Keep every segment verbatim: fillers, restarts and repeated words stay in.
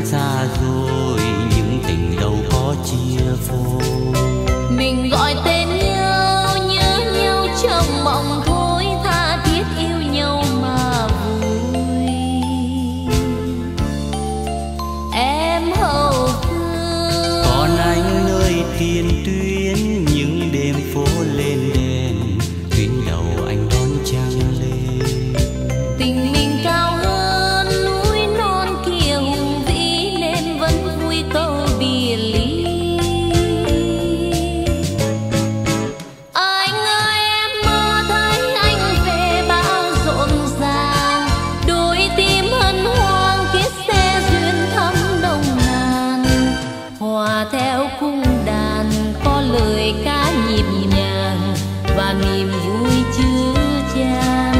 xa rồi, những tình đâu có chia phôi. Mình gọi tên nhau, nhớ nhau trong mộng thôi, tha thiết yêu nhau mà vui. Em hậu phương, còn anh nơi tiền tuyến, những đêm phố lên đèn, tuyến đầu anh đón trăng lên. tình mình cao hơn núi non kia hùng vĩ, nên vẫn vui câu biệt ly. Anh ơi em mơ thấy anh về bao rộn ràng, đôi tim hân hoan chiếc xe duyên thắm nồng nàn, hòa theo cung đàn có lời ca nhịp nhàng và niềm vui chứa chan.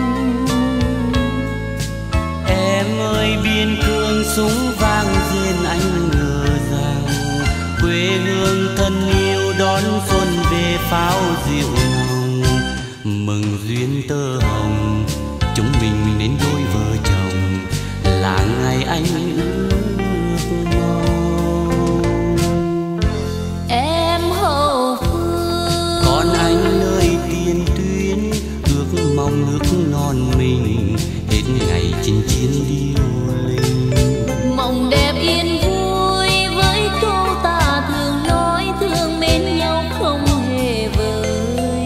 Em ơi biên cương súng vang rền, anh ngờ rằng quê hương thân yêu đón xuân về pháo rượu nồng. Mừng duyên tơ hồng, chúng mình đến đôi vợ chồng, là ngày anh ước mong. Em hậu phương, Còn anh nơi tiền tuyến, ước mong nước non mình, hết ngày chinh chiến điêu linh. mộng đẹp yên vui với câu ta thường nói, thương mến nhau không hề vơi.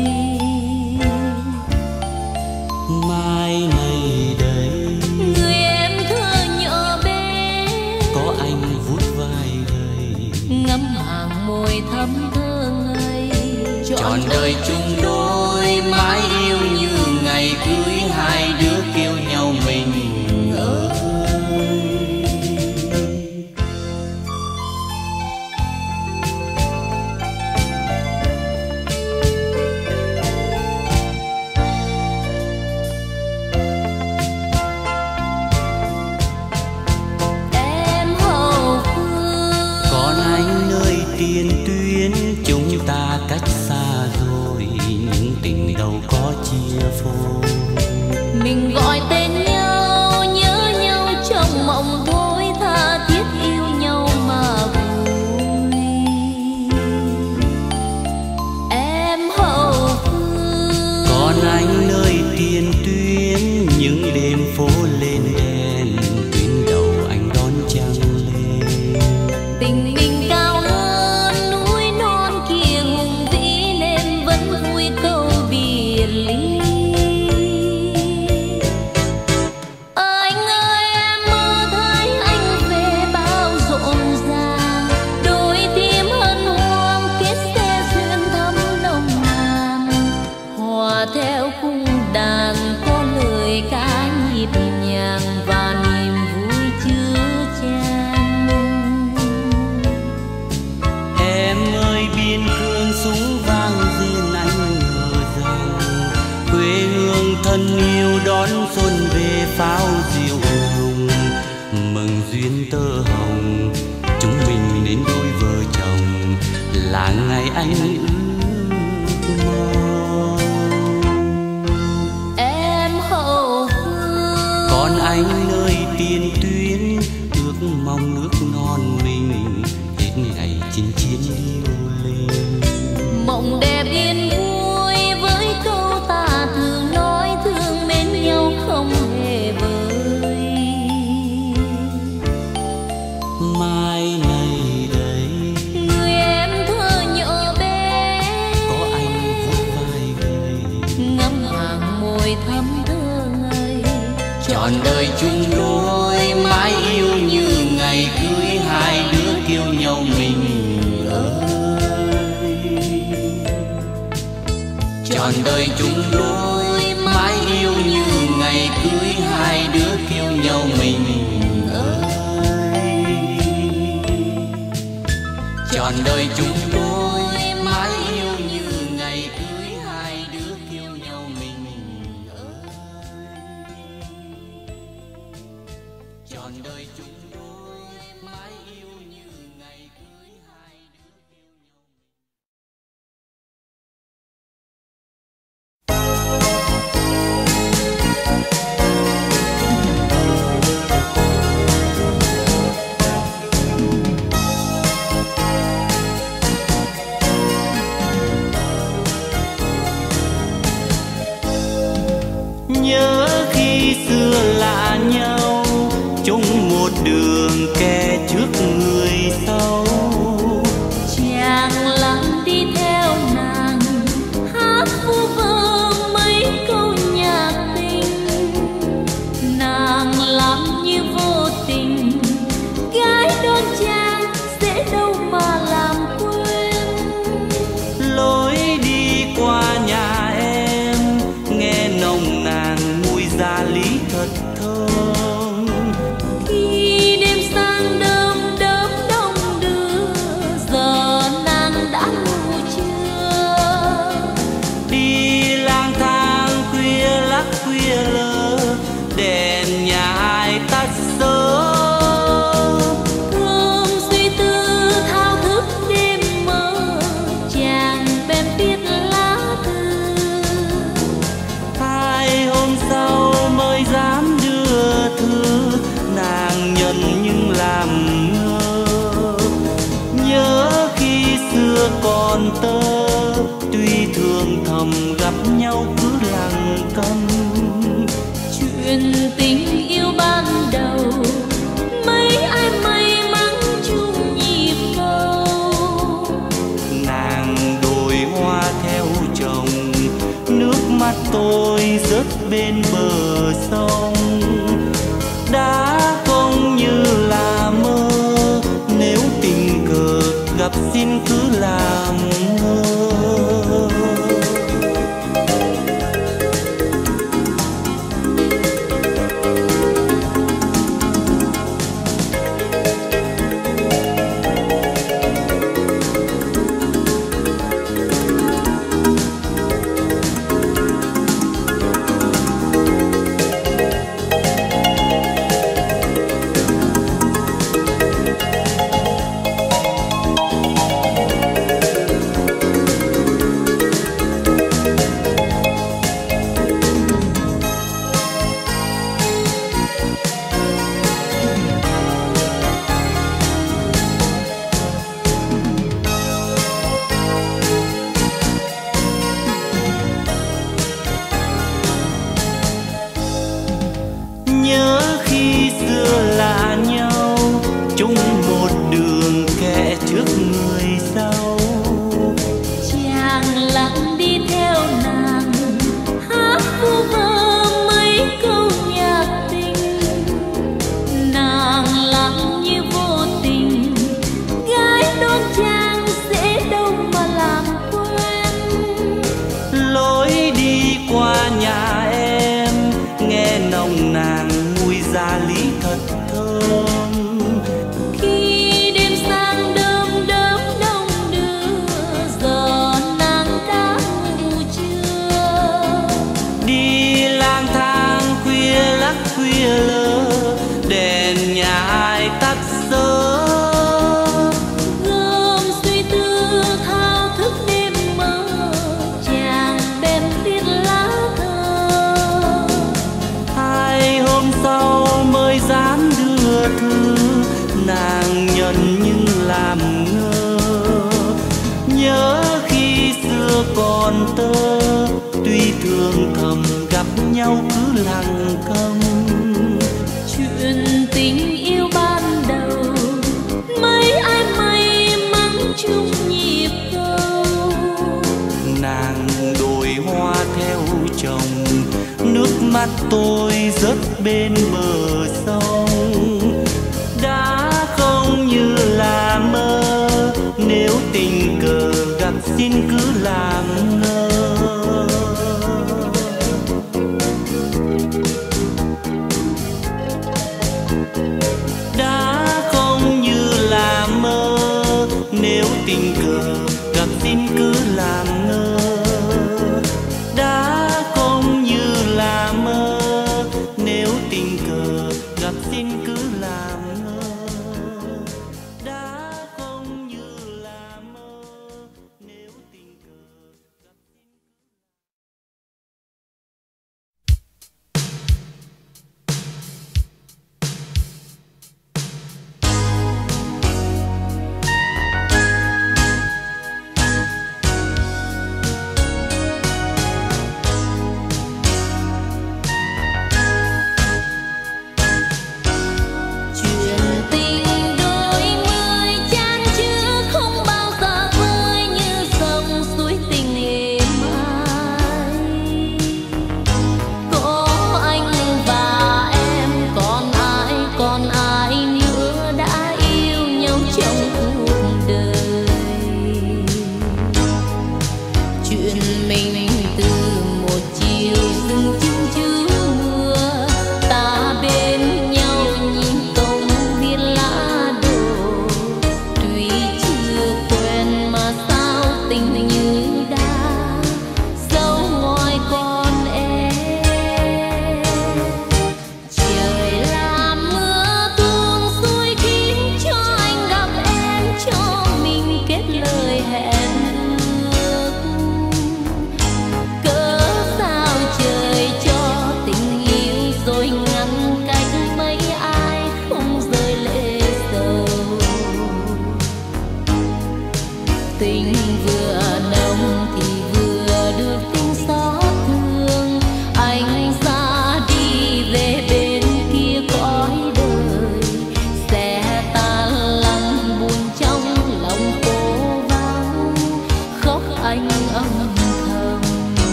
Mai này đây, Người em thơ nhỏ bé, có anh vuốt vai gầy, ngắm hàng môi thắm thơ ngây. trọn đời chung đôi, mãi yêu như ngày cưới, hai đứa kêu nhau mình ơi. Em hậu phương, Còn anh nơi tiền tuyến, chúng ta cách xa rồi, những tình đâu có chia phôi. mình gọi tên nhau, nhớ nhau trong mộng thôi, tha thiết yêu nhau mà vui. Em hậu phương, Còn anh nơi tiền tuyến, những đêm phố lên đèn, tuyến đầu anh đón trăng lên. tình mình cao hơn núi non kia hùng vĩ, nên vẫn vui câu biệt ly. Anh ơi em mơ thấy anh về bao rộn ràng, đôi tim hân hoan kết xe duyên thắm nồng nàn, hòa theo cung đàn có lời ca nhịp nhàng và niềm vui chứa chan. Em ơi biên cương súng vang rền, anh ngờ rằng quê hương thân yêu đón xuân về pháo rượu nồng. Mừng duyên tơ hồng, chúng mình đến đôi vợ chồng, là ngày anh ước mong. Em hậu phương, Còn anh nơi tiền tuyến, ước mong nước non mình, hết ngày chinh chiến điêu linh. mộng đẹp yên vui với câu ta thường nói, thương mến nhau không hề vơi. Mai này đây, Người em thơ nhỏ bé, có anh vuốt vai gầy, ngắm hàng môi thắm thơ ngây. trọn đời chung đôi, mãi yêu như ngày cưới, hai đứa kêu nhau mình ơi. Trọn đời chung đôi, mãi yêu như ngày cưới, hai đứa kêu nhau mình ơi. Trọn đời chung đôi, mãi yêu như ngày cưới, hai đứa kêu nhau mình ơi. Trọn đời chung đôi, mãi yêu như ngày cưới, hai đứa kêu nhau. Nhớ khi xưa lạ nhau, chung một đường kẻ trước người sau. Chàng lặng đi theo nàng, hát vu vơ mấy câu nhạc tình. Nàng làm như vô tình, gái đón chàng dễ đâu mà làm quên. Lối đi qua nhà em, nghe nồng nàn mùi gia lý thật thơm. Khi đêm sang đơm đớm đông đưa, giờ nàng đã ngủ chưa? Đi lang thang khuya lắc khuya lơ, đèn nhà ai tắt sớm. Thương suy tư thao thức đêm mơ, chàng bèn viết lá thư. Hai hôm sau mới dám đưa thư, nàng nhận nhưng làm ngơ. Nhớ khi xưa còn tơ, tuy thường thầm gặp nhau cứ lặng câm. Chuyện tình yêu ban đầu, mấy ai may mắn chung nhịp cầu. Nàng đồi hoa theo chồng, nước mắt tôi rớt bên bờ sông. Đã không như là mơ, nếu tình cờ gặp xin cứ làm ngơ. Nhớ khi xưa lạ nhau, chung một đường kẻ trước người sau. Chàng lặng đi theo nàng, hát vu vơ mấy câu nhạc tình. Nàng lặng như vô tình, gái đón chàng dễ đâu mà làm quên. Lối đi qua nhà em, nghe nồng nàn mùi gia lý thật thơm. Khi đêm sang đơm đớm đông đưa, giờ nàng đã ngủ chưa? Đi lang thang khuya lắc khuya lơ, đèn nhà ai tắt sớm. Gươm suy tư thao thức đêm mơ, chàng bèn viết lá thơ. Hai hôm sau mới dám đưa thư, nàng nhận nhưng làm ngơ. Nhớ khi xưa còn tơ, tuy thường thầm gặp nhau cứ lặng câm. Chuyện tình yêu ban đầu, mấy ai may mắn chung nhịp cầu. Nàng đồi hoa theo chồng, nước mắt tôi rớt bên bờ sông. Đã không như là mơ, nếu tình cờ gặp xin cứ làm ngơ. Đã không như là mơ, nếu tình cờ gặp xin cứ làm ngơ. Đã không như là mơ, nếu tình cờ gặp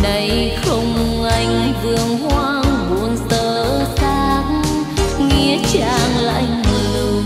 Này không anh vương hoang buồn sơ xác, nghĩa trang lạnh lùng.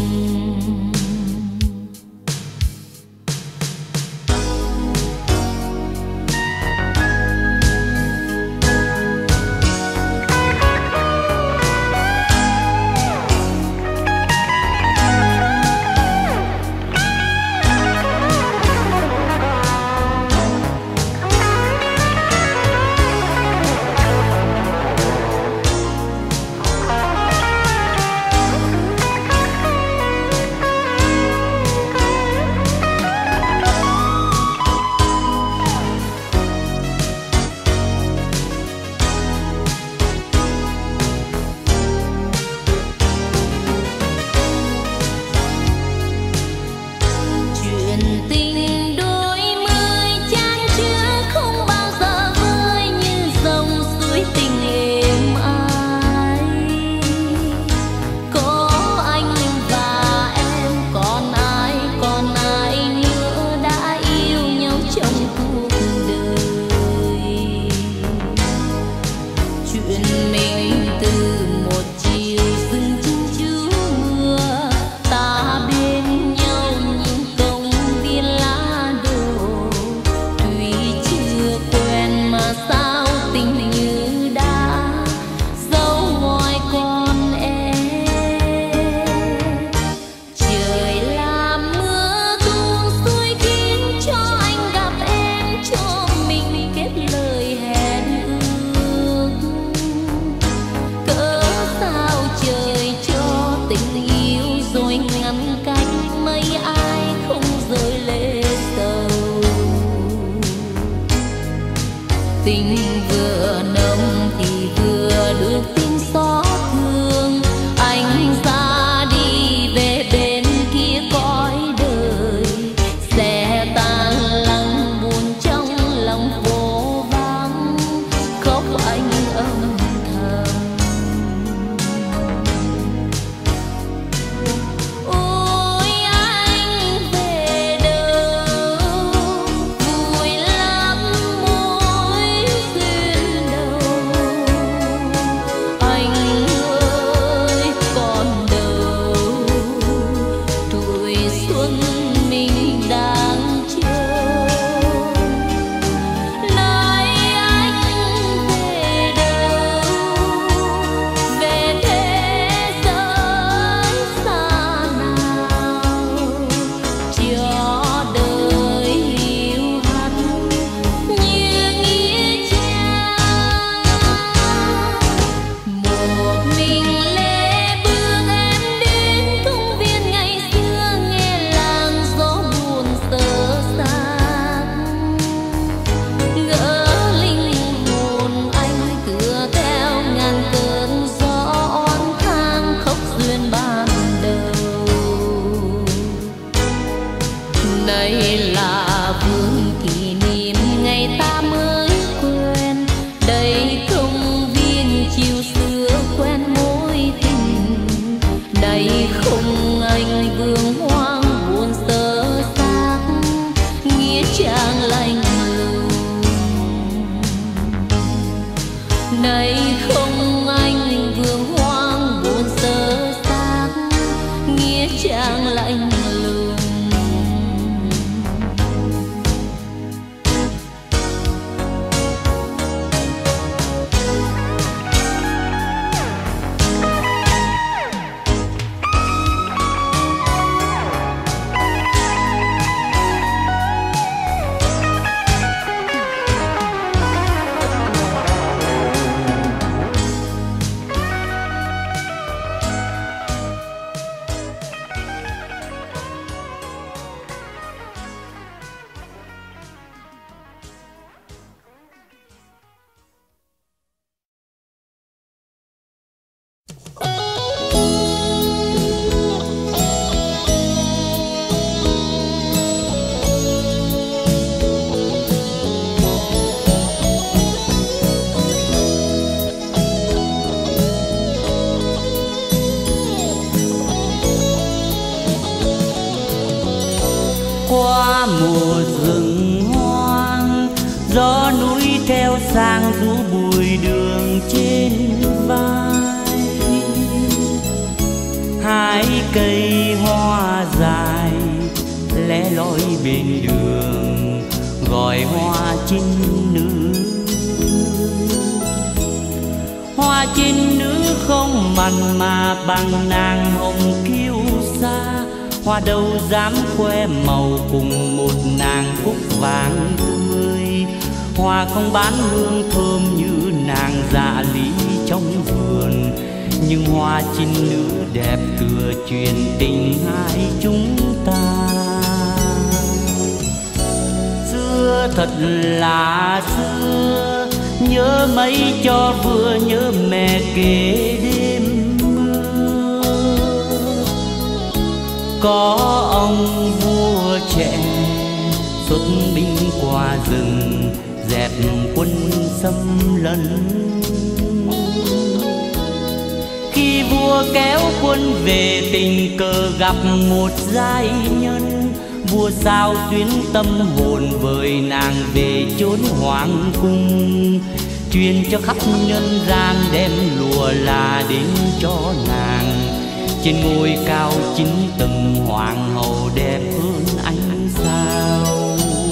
Tình vừa nồng thì vừa được tin xót thương, anh ra đi về bên kia cõi đời, sẽ tan lặng buồn trong lòng vô vắng, khóc anh âm thầm. Ôi anh về đâu vui lắm mối duyên đầu, anh ơi còn đâu tuổi xuân mình đang chờ. Nay anh về đâu về thế giới xa nào, cho đời hiểu hẳn như nghĩa trang. Một mình lê bước em đến công viên ngày xưa, nghe làng gió buồn sơ xác, ngỡ linh hồn anh tựa theo ngàn cơn gió oán than khóc duyên ban đầu. Này là vương kỷ niệm ngày ta mới quen, đây công viên chiều xưa quen mối tình. Này không anh vương hoang buồn sơ xác, nghĩa trang lạnh lùng. Này không anh vương hoang buồn sơ xác, nghĩa trang lạnh lùng. Qua mùa rừng hoang, gió núi theo sang rũ bụi đường trên vai. Hai cây hoa dài lẻ loi bên đường gọi hoa chinh nữ. Hoa chinh nữ không mặn mà bằng nàng hồng kiêu sa. Hoa đâu dám khoe màu cùng một nàng cúc vàng tươi. Hoa không bán hương thơm như nàng dạ lý trong vườn, nhưng hoa chinh nữ đẹp tựa truyền tình hai chúng ta. Xưa thật là xưa, nhớ mấy cho vừa nhớ mẹ kể đêm mưa. Có ông vua trẻ xuất binh qua rừng dẹp quân xâm lấn. Khi vua kéo quân về tình cờ gặp một giai nhân, vua sao tuyến tâm hồn với nàng về chốn hoàng cung, truyền cho khắp nhân gian đem lụa là đến cho nàng. Trên ngôi cao chín tầng hoàng hậu đẹp hơn ánh sao.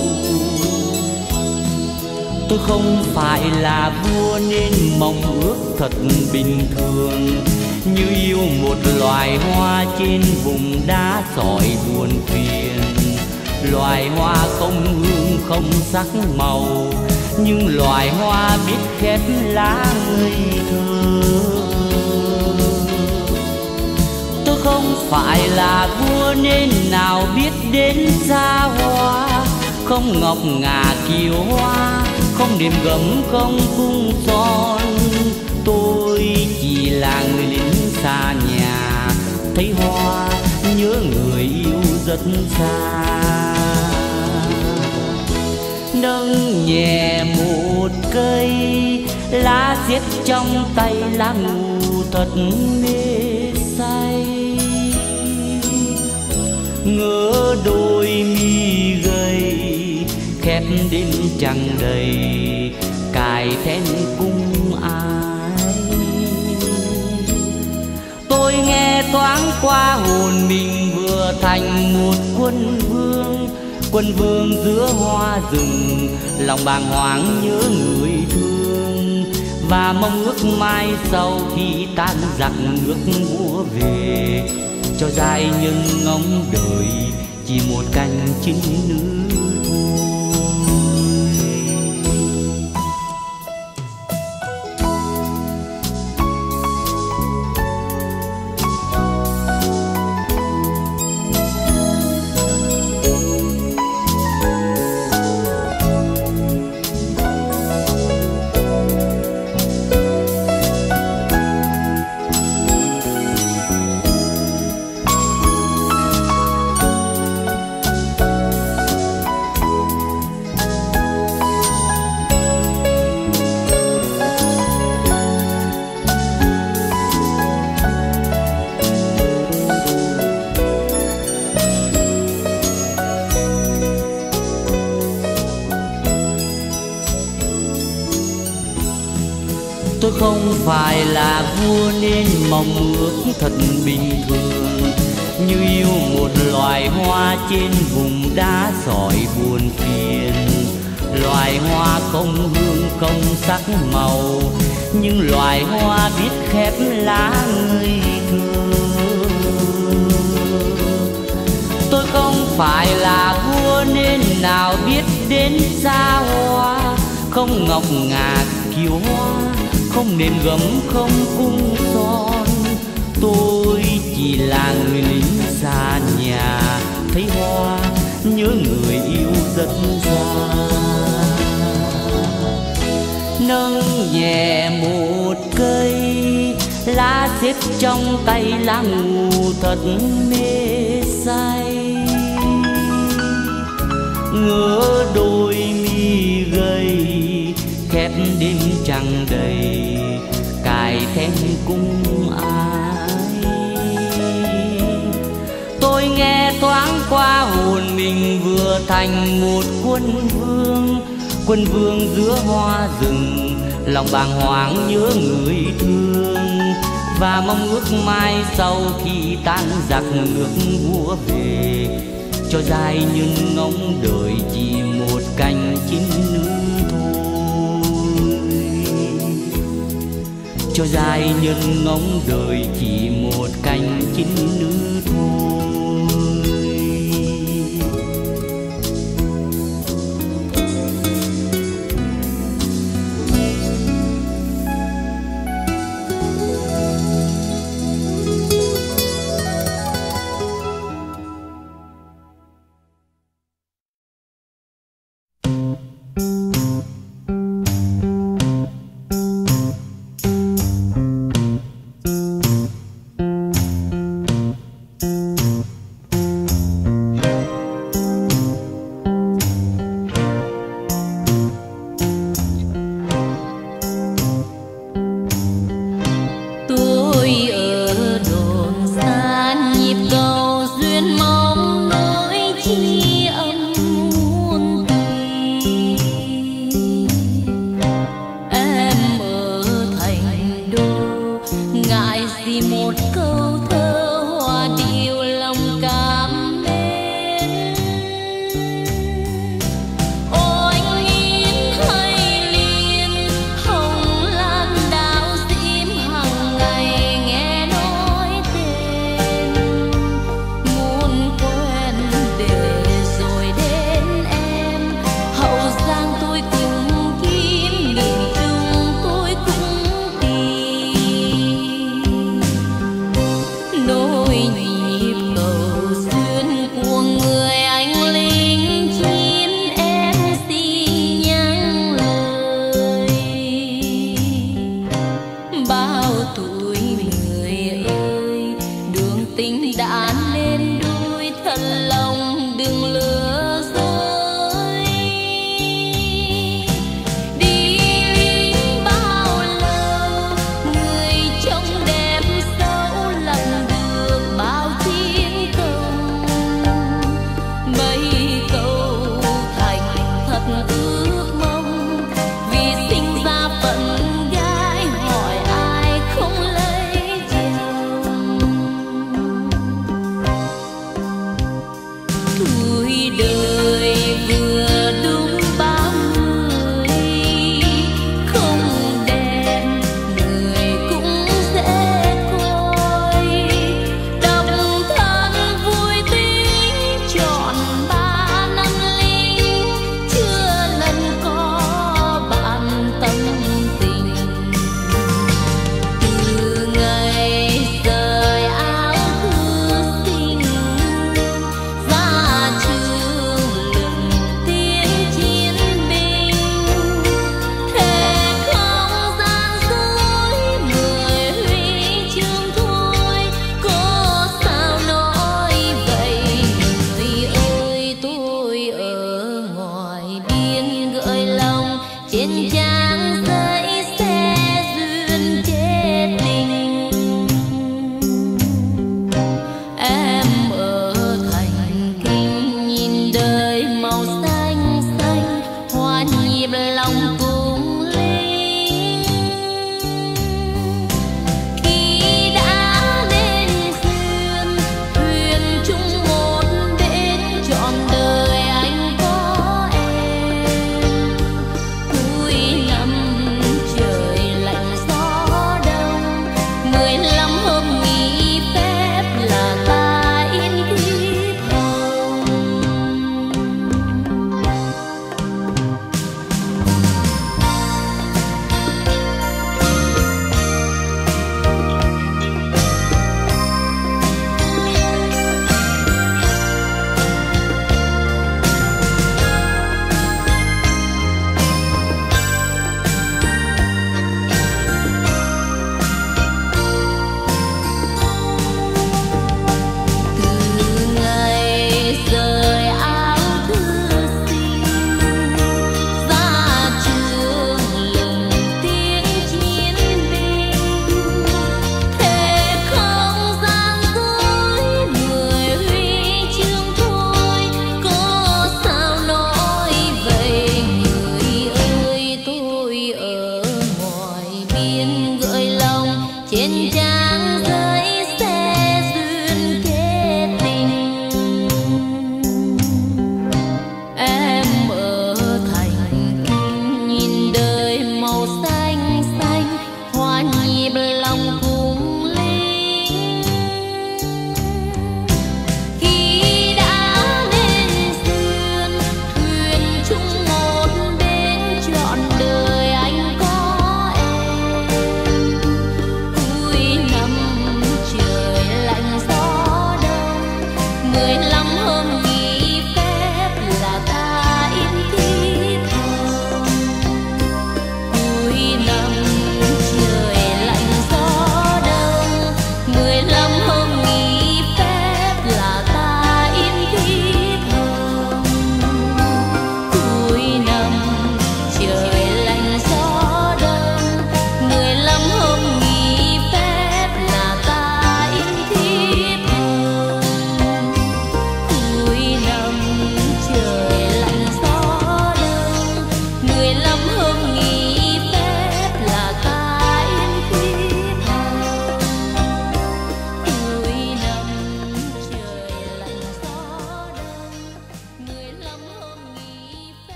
Tôi không phải là vua nên mong ước thật bình thường, như yêu một loài hoa trên vùng đá sỏi buồn phiền. Loài hoa không hương không sắc màu, nhưng loài hoa biết khép lá ngây thơ. Tôi không phải là vua nên nào biết đến xa hoa, không ngọc ngà kiều hoa, không đệm gấm không cung son. Tôi chỉ là người lính xa nhà, thấy hoa nhớ người yêu rất xa. Nâng nhẹ một cây lá xiết trong tay lá ngủ thật mê say. Ngỡ đôi mi gầy khép đến chẳng đầy, cài then cung ai. Tôi nghe thoáng qua hồn mình vừa thành một quân vương. Quân vương giữa hoa rừng, lòng bàng hoàng nhớ người thương, và mong ước mai sau khi tan giặc nước múa về, cho giai nhân ngóng đời chỉ một cành chinh nữ thôi. Tôi không phải là vua nên mong ước thật bình thường, như yêu một loài hoa trên vùng đá sỏi buồn phiền. Loài hoa không hương không sắc màu, nhưng loài hoa biết khép lá ngây thơ. Tôi không phải là vua nên nào biết đến xa hoa, không ngọc ngà kiều hoa, không nền gấm không cung son. Tôi chỉ là người lính xa nhà, thấy hoa nhớ người yêu rất xa. Nâng nhẹ một cây lá xếp trong tay lá ngủ thật mê say. Ngỡ đôi mi gầy khép đêm trăng đầy, cài then cung ai. Tôi nghe thoáng qua hồn mình vừa thành một quân vương. quân vương giữa hoa rừng, lòng bàng hoàng nhớ người thương, và mong ước mai sau khi tan giặc nước vua về, cho giai nhân ngóng đời chỉ một cành chinh nữ thôi. Cho giai nhân ngóng đời chỉ một cành chinh nữ thôi.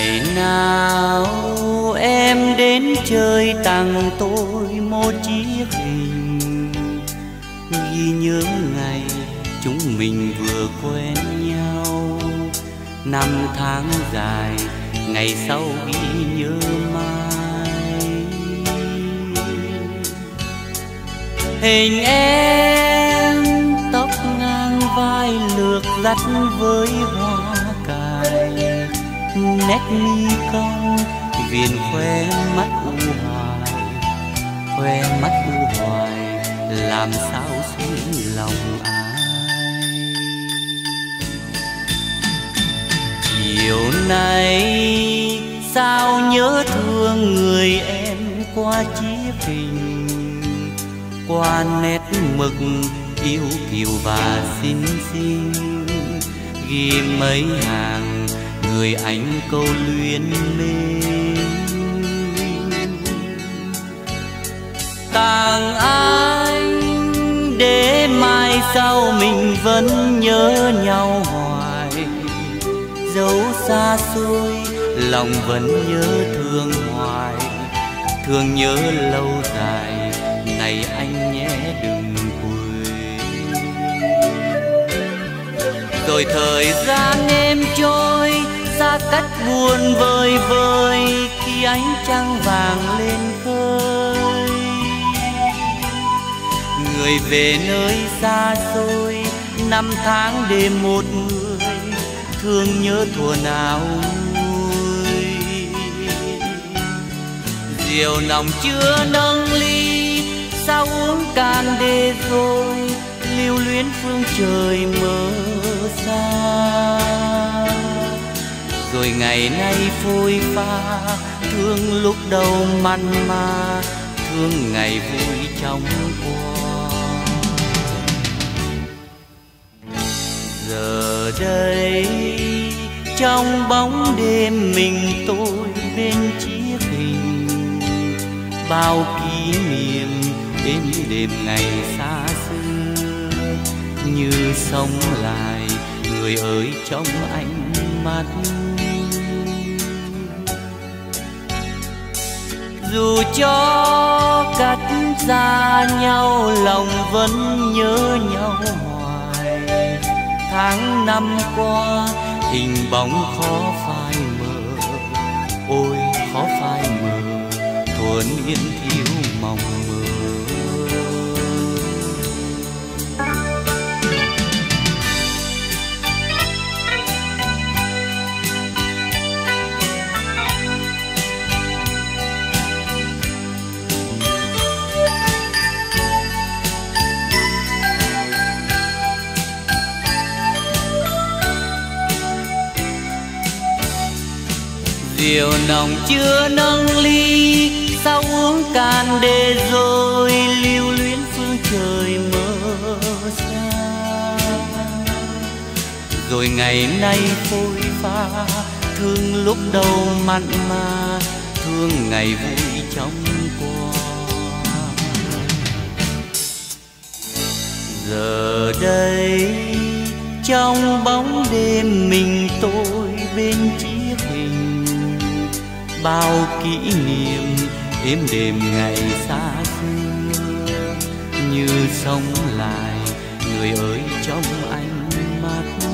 Ngày nào em đến chơi tặng tôi một chiếc hình, ghi nhớ ngày chúng mình vừa quen nhau. Năm tháng dài, ngày sau ghi nhớ mãi. Hình em tóc ngang vai lược lắt với hoa cài, nét mi cong viền khoe mắt u hoài, khoe mắt u hoài làm sao xuyên lòng ai. Chiều nay sao nhớ thương người em qua chiếc hình, qua nét mực yêu kiều và xinh xinh, ghi mấy hàng người anh câu luyến mến. Tặng anh để mai sau mình vẫn nhớ nhau hoài, dẫu xa xôi lòng vẫn nhớ thương hoài, thương nhớ lâu dài này anh nhé đừng quên. Rồi thời gian êm trôi xa cách buồn vơi vơi, khi ánh trăng vàng lên khơi, người về nơi xa xôi, năm tháng đêm một người, thương nhớ thuở nào vui. Rượu nồng chưa nâng ly, sao uống cạn để rồi, lưu luyến phương trời mơ xa. Rồi ngày nay phôi pha, thương lúc đầu mặn mà, thương ngày vui trong qua. Giờ đây trong bóng đêm mình tôi bên chiếc hình, bao kỷ niệm êm đềm ngày xa xưa, như sống lại người ơi trong ánh mắt. Dù cho cách xa nhau lòng vẫn nhớ nhau hoài, tháng năm qua hình bóng khó phai mờ, ôi khó phai mờ, thuở niên thiếu mong mơ. Rượu nồng chưa nâng ly, sao uống cạn để rồi, lưu luyến phương trời mơ xa. Rồi ngày nay phôi pha, thương lúc đầu mặn mà, thương ngày vui trong qua. Giờ đây trong bóng đêm mình tôi bên chiếc hình, bao kỷ niệm êm đềm ngày xa xưa, như sống lại người ơi trong ánh mắt.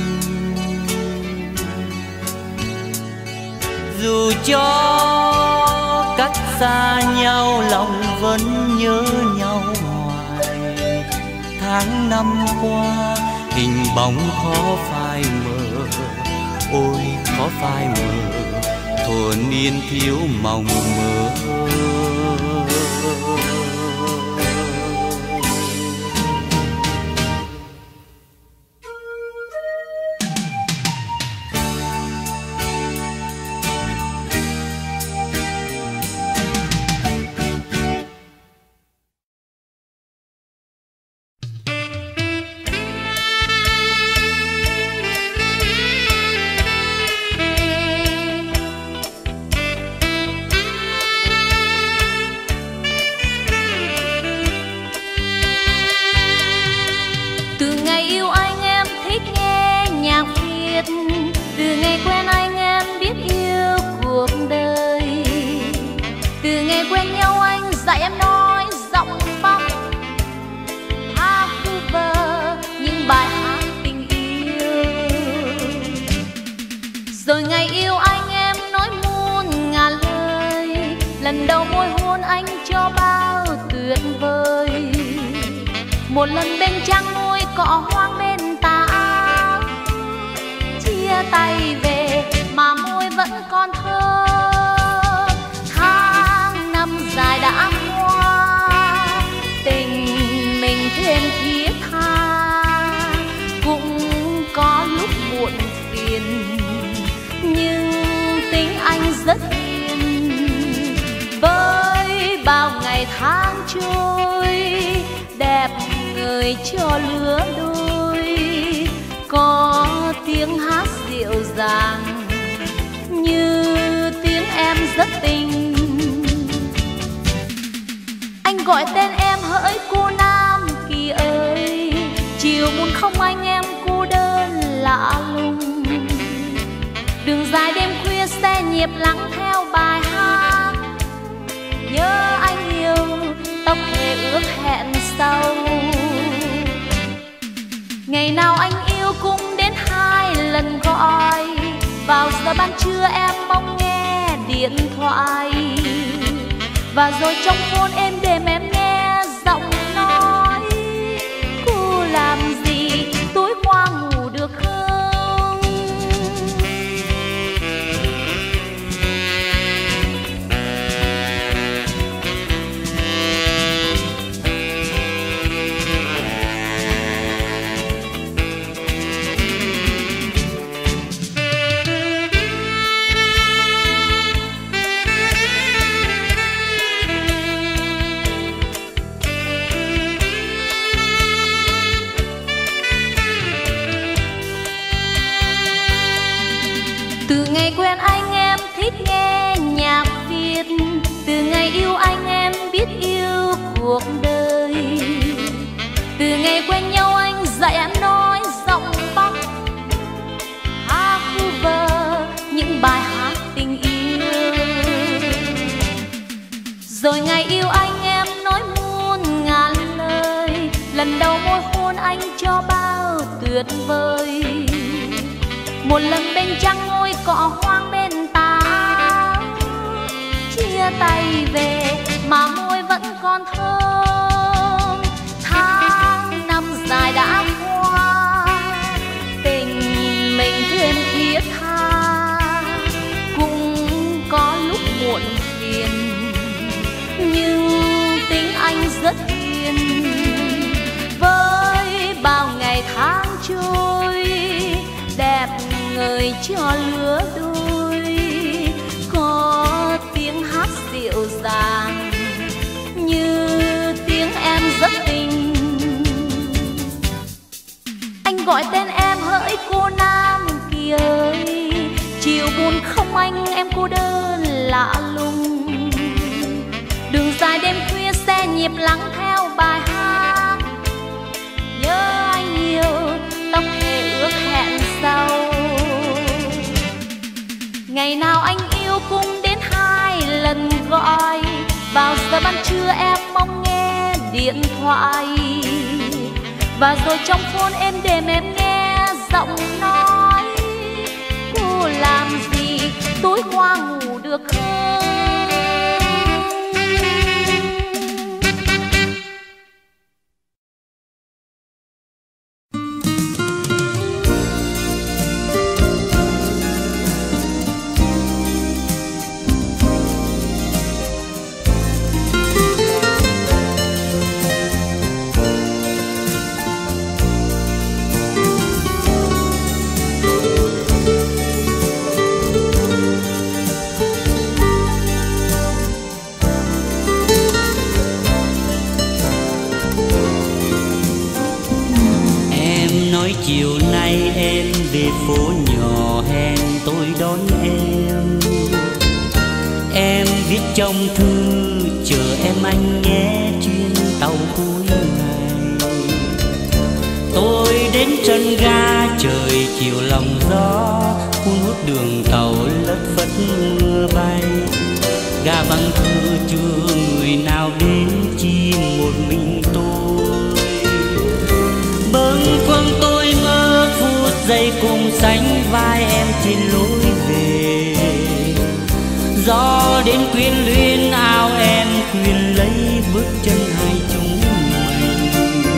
Dù cho cách xa nhau lòng vẫn nhớ nhau hoài, tháng năm qua hình bóng khó phai mờ, ôi khó phai mờ, thuở niên thiếu mong mơ. Rồi ngày yêu anh em nói muôn ngàn lời, lần đầu môi hôn anh cho bao tuyệt vời. Một lần bên trăng môi cọ hoang bên tà áo, chia tay về mà môi vẫn còn thơ. Tháng năm dài đã qua, tình mình thêm thiết tha, cũng có lúc muộn phiền, nhưng tính anh rất hiền. Với bao ngày tháng trôi, đẹp người cho lứa đôi, có tiếng hát dịu dàng như tiếng em rất tình. Anh gọi tên em hỡi cô Nam Kỳ ơi, chiều buồn không anh em cô đơn lạ lùng. Đường dài đêm khuya xe nhịp lắng theo bài hát, nhớ anh yêu tóc thề ước hẹn sau. Ngày nào anh yêu cũng đến hai lần gọi, vào giờ ban trưa em mong nghe điện thoại. Và rồi trong phone em đêm em nghe giọng nói, cô làm gì tối qua ngủ được không? Từ ngày quen anh em thích nghe nhạc Việt, từ ngày yêu anh em biết yêu cuộc đời. Từ ngày quen nhau anh dạy em nói giọng Bắc, hát vu vơ những bài hát tình yêu. Rồi ngày yêu anh em nói muôn ngàn lời, lần đầu môi hôn anh cho bao tuyệt vời. Một lần bên trăng môi cọ hoang bên tà áo, chia tay về mà môi vẫn còn thơm. Tháng năm dài đã qua, tình mình thêm thiết tha, cũng có lúc muộn phiền, nhưng tính anh rất hiền. Với bao ngày tháng trôi, đẹp người cho lứa đôi, có tiếng hát dịu dàng như tiếng em rất tình. Anh gọi tên em hỡi cô Nam Kỳ ơi, chiều buồn không anh em cô đơn lạ lùng. Đường dài đêm khuya xe nhịp lắng theo bài hát, nhớ anh yêu tóc thề ước hẹn sau. Ngày nào anh yêu cũng đến hai lần gọi, vào giờ ban trưa em mong nghe điện thoại. Và rồi trong phone em đêm em nghe giọng nói, cô làm gì tối qua ngủ được không? Chiều nay em về phố nhỏ hẹn tôi đón em. Em viết trong thư chờ em anh nhé chuyến tàu cuối ngày. Tôi đến chân ga trời chiều lòng gió, hun hút đường tàu lất phất mưa bay. Ga vắng thưa chưa người nào đến, chỉ một mình tôi. Bâng khuâng tôi mơ phút giây cùng sánh vai em trên lối Gió đến quyến luyến áo em quyền lấy bước chân hai chúng mình,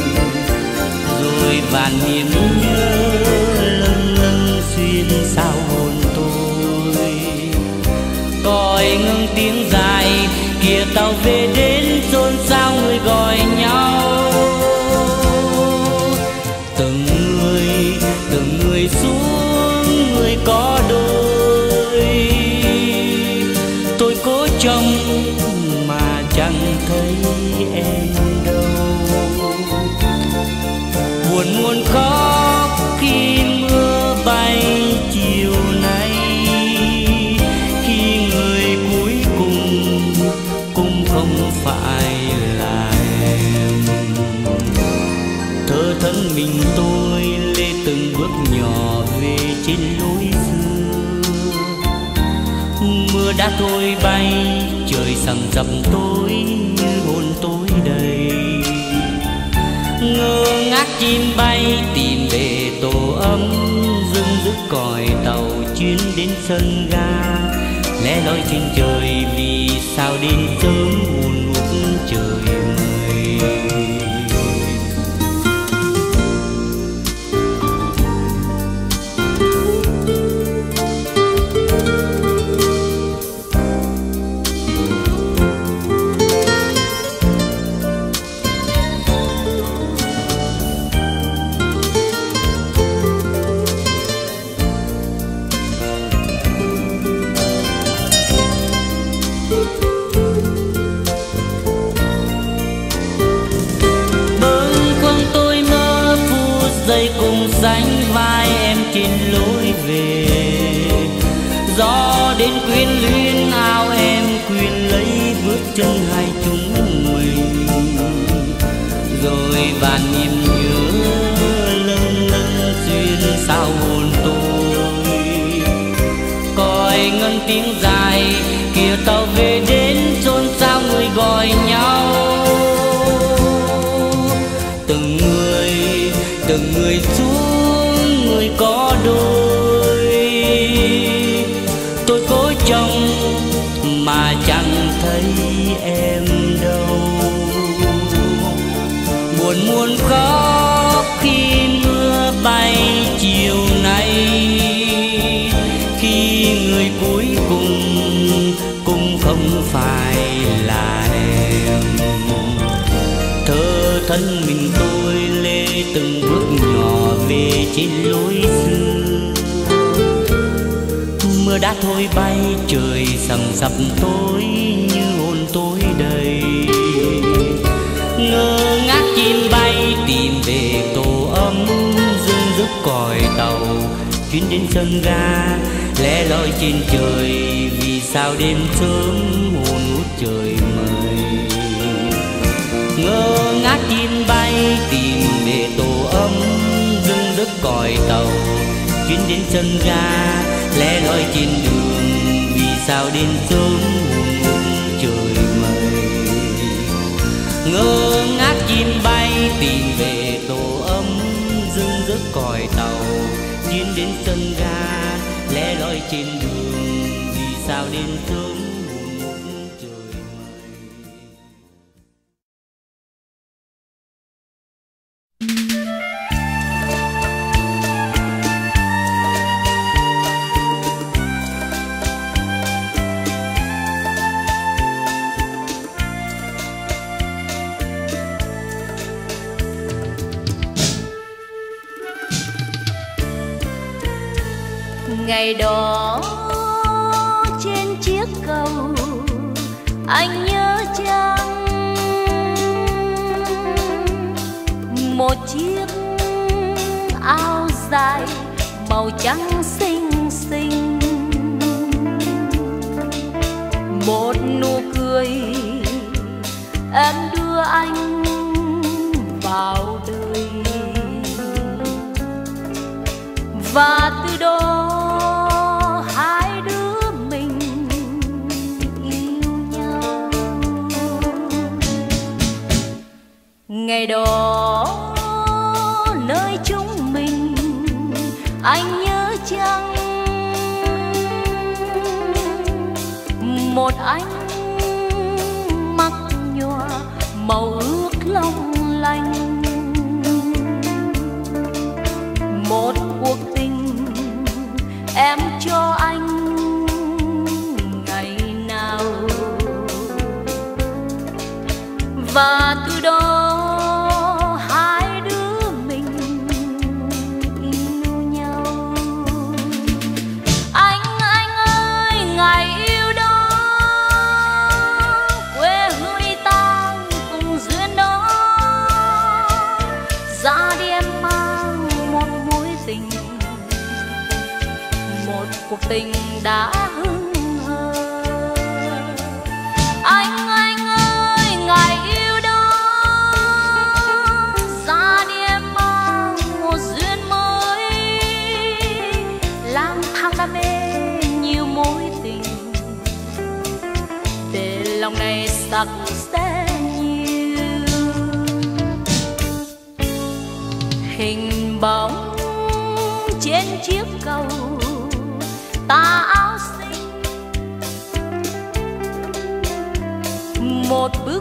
rồi vạn niềm nhớ lâng lâng xuyên sao hồn tôi. Còi ngưng tiếng dài kia tàu về đến xôn xao người gọi nhau. Từng người từng người xuống người có đôi, tôi cố trông mà chẳng thấy em đâu. Buồn muôn khóc khi mưa bay chiều nay, khi người cuối cùng cũng không phải là em. Thơ thân mình tôi lê từng bước nhỏ về trên lối xưa. Mưa đã thôi bay trời sầm sập tối như hồn tối đầy. Ngơ ngác chim bay tìm về tổ ấm, dưng dứt còi tàu chuyến đến sân ga. Lẻ loi trên trời vì sao đến sớm buồn ngút trời mây. Cùng sánh vai em trên lối về. Gió đến quyến luyến áo em quyền lấy bước chân hai chúng mình, rồi vạn niềm nhớ lâng lâng xuyên sao hồn tôi. Còi ngân tiếng dài kia tàu về đến xôn xao người gọi nhau. Từng người từng người xuống người có đôi, tôi cố trông mà chẳng thấy em đâu. Buồn muôn khóc khi mưa bay chiều nay, khi người cuối cùng cũng không phải là em. Thơ thân mình tôi lê từng bước nhỏ về trên lối xưa. Mưa đã thôi bay trời sầm sập tối như hồn tối đầy. Ngơ ngác chim bay tìm về tổ ấm, dưng dứt còi tàu chuyến đến sân ga. Lẻ loi trên trời vì sao đêm sớm hồn hút trời mây. Ngơ ngác chim bay tìm về tổ ấm, dưng đứt còi tàu chuyến đến sân ga. Lẻ loi trên đường vì sao đến sớm buồn ngút trời mây. Ngơ ngác chim bay tìm về tổ ấm, dưng đứt còi tàu chuyến đến sân ga. Lẻ loi trên đường vì sao đến sớm buồn ngút trời mây. Ngày đó trên chiếc cầu anh nhớ chăng, một chiếc áo dài màu trắng xinh xinh, một nụ cười em đưa anh vào đời. Và từ đó hai đứa mình yêu nhau. Ngày đó nơi chúng mình anh nhớ chăng, anh mặc nhòa màu ước long lanh. Một cuộc tình em cho anh ngày nào, và từ đó hai đứa mình yêu nhau. Anh anh ơi ngày yêu đó, quê hương đi tang cùng duyên đó, ra đi em mang một mối tình, một cuộc tình đã hững hờ. Anh anh ơi ngày yêu đó, ra đi em mang một duyên mới, lang thang đam mê nhiều mối tình, để lòng này sắc sẽ nhiều. Hình bóng trên chiếc cầu tà áo xinh, một bức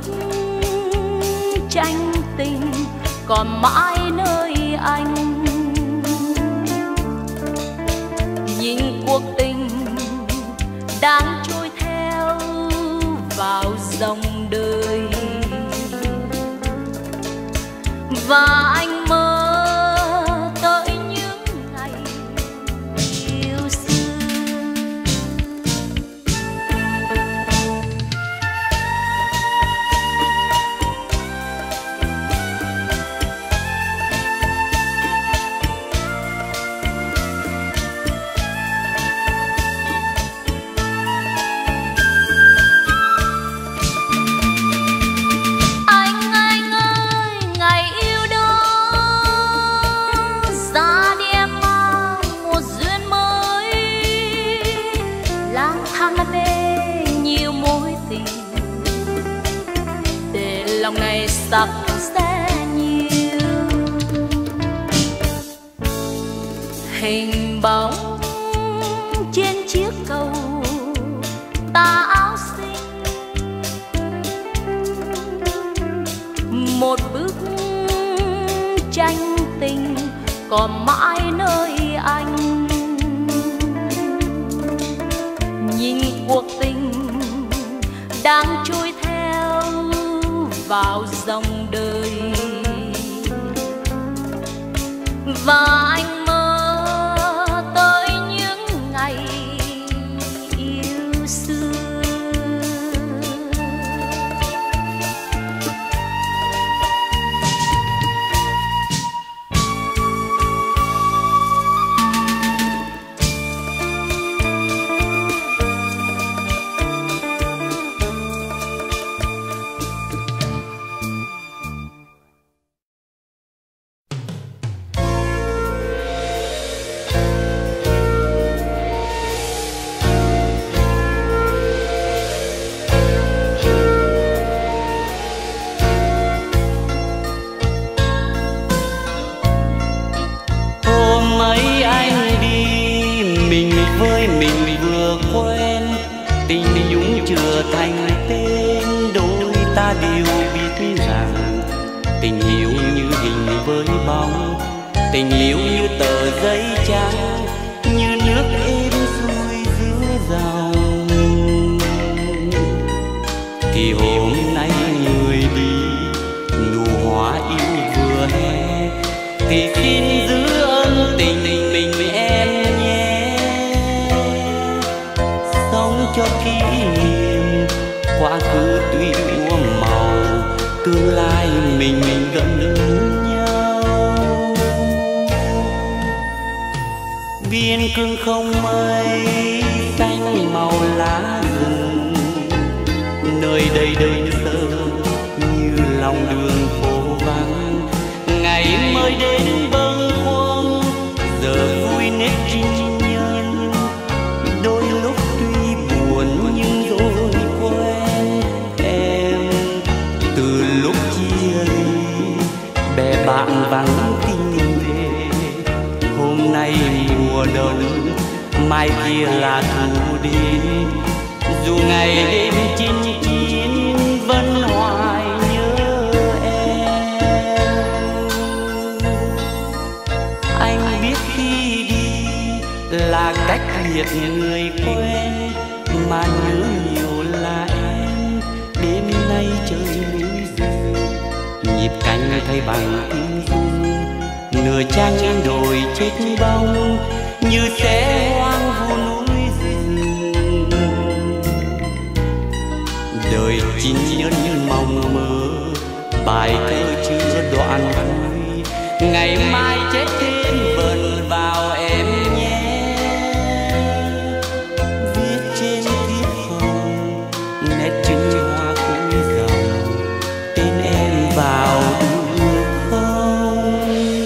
tranh tình còn mãi nơi anh. Nhìn cuộc tình đang trôi theo vào dòng đời, và anh mơ tới những ngày yêu xưa. Anh anh ơi ngày yêu đó, ra đi em mang một duyên mới, lang thang đam mê nhiều mối tình, để lòng này sắc sẽ nhiều. Hình bóng trên chiếc cầu tà áo xinh, một bức tranh tình còn mãi nơi anh. Nhìn cuộc tình đang trôi theo vào dòng đời, và anh mơ tới những ngày yêu xưa. Hôm ấy anh đi mình với mình vừa quen, tình dũng chưa thành tên, đôi ta đều biết rằng tình yêu như hình với bóng, tình yêu như tờ giấy trắng, như nước êm xuôi giữa dòng. Thì hôm nay người đi, nụ hoa yêu vừa hè, thì xin giữ ân tình mình em nhé. Sống cho kỷ niệm, quá khứ tuy úa màu, tương lai mình mình gần nhau. Biên cương không mây, xanh màu lá rừng, nơi đây đơn sơ như lòng đường phố vắng. Ngày mới đến bâng khuâng, giờ vui nét trinh nhân, đôi lúc tuy buồn nhưng rồi quen em. Từ lúc chia ly, bè bạn vắng tin về, hôm nay mùa đông, mai kia là thu đến. dù ngày đêm chinh chiến vẫn hoài nhớ em. Anh biết khi đi là cách biệt người quen, mà nhớ nhiều là em. Đêm nay trời núi rừng, nhịp cánh thay bằng tiếng rung, nửa trăng đồi chết bóng như sẽ hoang vu núi rừng. Đời chín nhân mong mơ, bài thơ chưa đoạn vui, ngày mai chết thêm vần vào em nhé. Viết trên thiếp hồng nét chữ hoa cuối dòng, tên em vào được không?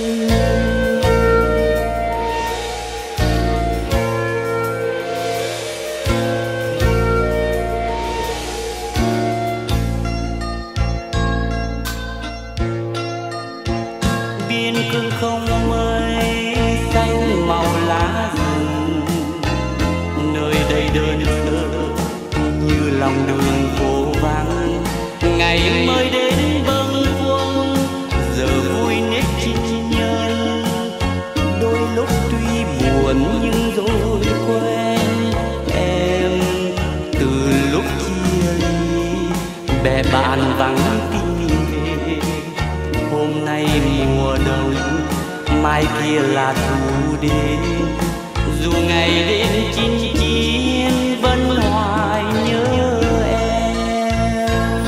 Biên cương không mây xanh màu lá rừng, nơi đây đơn sơ như lòng đường phố vắng. Ngày mới đến bâng khuâng, giờ vui nét chinh nhân. Đôi lúc tuy buồn nhưng rồi quen em. Từ lúc chia ly bè bạn vắng tin về, hôm nay mùa đông mai kia là thu đến. Dù ngày đêm chinh chiến vẫn hoài nhớ em.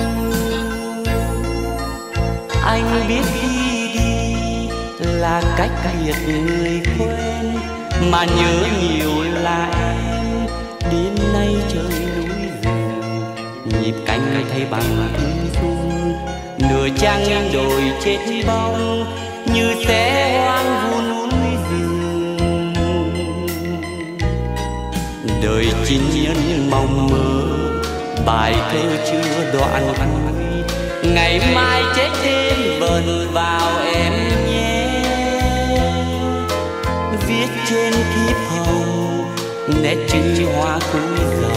Anh biết khi đi là cách biệt người quen, mà nhớ nhiều là em. Đêm nay trời núi rừng, nhịp cánh thay bằng tiếng rung, nửa trăng đồi chết bóng như sẽ hoang vu núi rừng. Đời chín nhân mong mơ, bài thơ chưa đoạn vui, ngày mai chết thêm vần vào em nhé. Viết trên thiếp hồng nét chữ hoa cuối dòng,